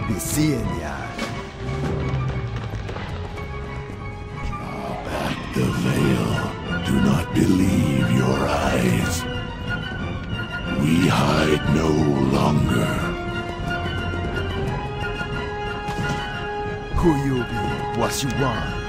be seeing ya. Draw back the veil. Do not believe your eyes. We hide no longer. Who you be? What you want?